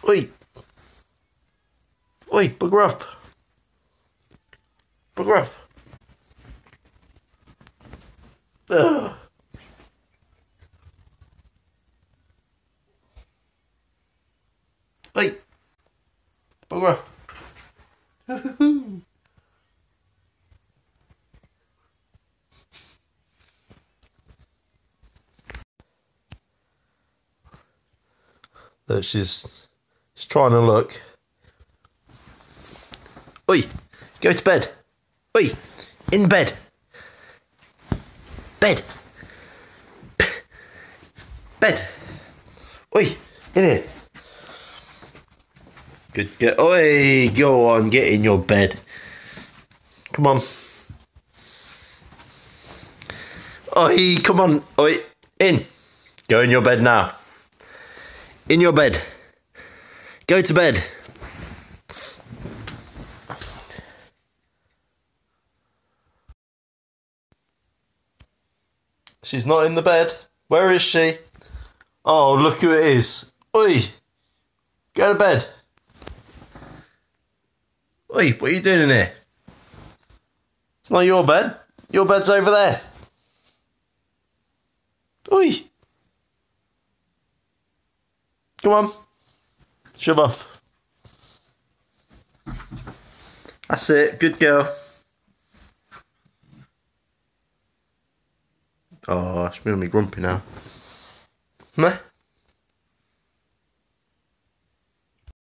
Oi. Oi, bugger off. Bugger off. Ugh. Oi. Bugger off. Look, she's trying to look. Oi, go to bed. Oi, in bed. Bed. Bed. Oi, in here. Good girl. Oi, go on, get in your bed. Come on. Oi, come on. Oi, in. Go in your bed now. In your bed. Go to bed. She's not in the bed. Where is she? Oh, look who it is. Oi. Go to bed. Oi, what are you doing in here? It's not your bed. Your bed's over there. Oi. Come on. Shove off. That's it. Good girl. Oh, she's going to be grumpy now. Meh.